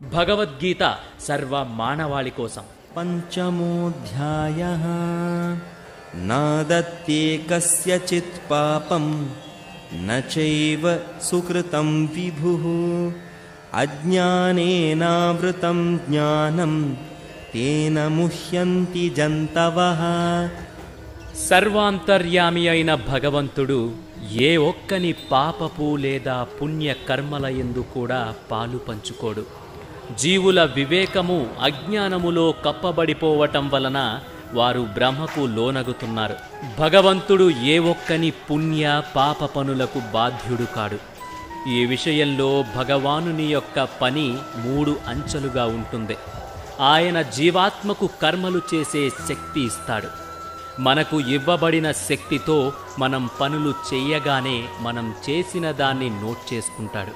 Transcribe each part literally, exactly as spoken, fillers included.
భగవద్గీత సర్వ మానవాళి కోసం. పంచమోధ్యాయః నాదత్యేకస్యచిత్ పాపం నచైవ సుకృతం విభుః అజ్ఞానేనావృతం జ్ఞానం తేన ముహ్యంతి జంతవః. సర్వాంతర్యామి అయిన భగవంతుడు ఏ ఒక్కని పాపపు లేదా పుణ్య కర్మల యందు కూడా పాలు పంచుకోడు. జీవుల వివేకము అజ్ఞానములో కప్పబడిపోవటం వలన వారు బ్రహ్మకు లోనగుతున్నారు. భగవంతుడు ఏ ఒక్కని పుణ్య పాప పనులకు బాధ్యుడు కాడు. ఈ విషయంలో భగవానుని యొక్క పని మూడు అంచెలుగా ఉంటుంది. ఆయన జీవాత్మకు కర్మలు చేసే శక్తి ఇస్తాడు. మనకు ఇవ్వబడిన శక్తితో మనం పనులు చెయ్యగానే మనం చేసిన దాన్ని నోట్ చేసుకుంటాడు.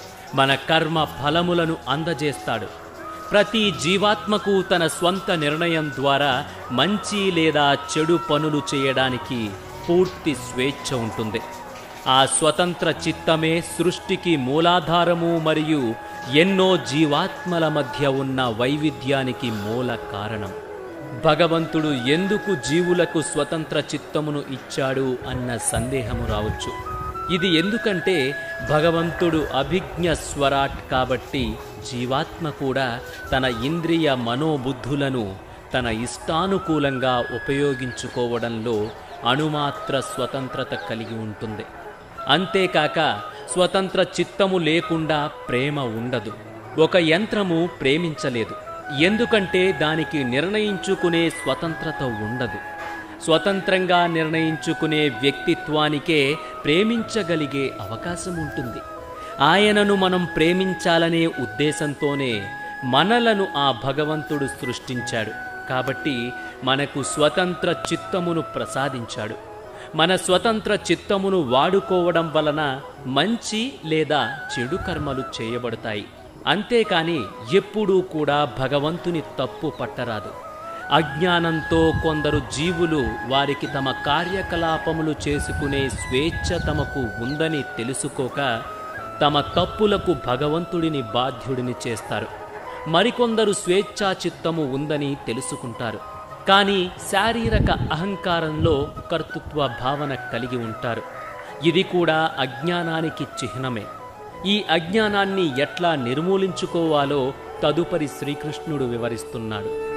మన కర్మ ఫలములను అందజేస్తాడు. ప్రతి జీవాత్మకు తన స్వంత నిర్ణయం ద్వారా మంచి లేదా చెడు పనులు చేయడానికి పూర్తి స్వేచ్ఛ ఉంటుంది. ఆ స్వతంత్ర చిత్తమే సృష్టికి మూలాధారము మరియు ఎన్నో జీవాత్మల మధ్య ఉన్న వైవిధ్యానికి మూల కారణం. భగవంతుడు ఎందుకు జీవులకు స్వతంత్ర చిత్తమును ఇచ్చాడు అన్న సందేహము రావచ్చు. ఇది ఎందుకంటే భగవంతుడు అభిజ్ఞ స్వరాట్ కాబట్టి జీవాత్మ కూడా తన ఇంద్రియ మనోబుద్ధులను తన ఇష్టానుకూలంగా ఉపయోగించుకోవడంలో అణుమాత్ర స్వతంత్రత కలిగి ఉంటుంది. అంతేకాక స్వతంత్ర చిత్తము లేకుండా ప్రేమ ఉండదు. ఒక యంత్రము ప్రేమించలేదు, ఎందుకంటే దానికి నిర్ణయించుకునే స్వతంత్రత ఉండదు. స్వతంత్రంగా నిర్ణయించుకునే వ్యక్తిత్వానికే ప్రేమించగలిగే అవకాశం ఉంటుంది. ఆయనను మనం ప్రేమించాలనే ఉద్దేశంతోనే మనలను ఆ భగవంతుడు సృష్టించాడు. కాబట్టి మనకు స్వతంత్ర చిత్తమును ప్రసాదించాడు. మన స్వతంత్ర చిత్తమును వాడుకోవడం వలన మంచి లేదా చెడు కర్మలు చేయబడతాయి. అంతేకాని ఎప్పుడూ కూడా భగవంతుని తప్పు పట్టరాదు. అజ్ఞానంతో కొందరు జీవులు వారికి తమ కార్యకలాపములు చేసుకునే స్వేచ్ఛ తమకు ఉందని తెలుసుకోక తమ తప్పులకు భగవంతుడిని బాధ్యుడిని చేస్తారు. మరికొందరు స్వేచ్ఛా చిత్తము ఉందని తెలుసుకుంటారు, కానీ శారీరక అహంకారంలో కర్తృత్వ భావన కలిగి ఉంటారు. ఇది కూడా అజ్ఞానానికి చిహ్నమే. ఈ అజ్ఞానాన్ని ఎట్లా నిర్మూలించుకోవాలో తదుపరి శ్రీకృష్ణుడు వివరిస్తున్నాడు.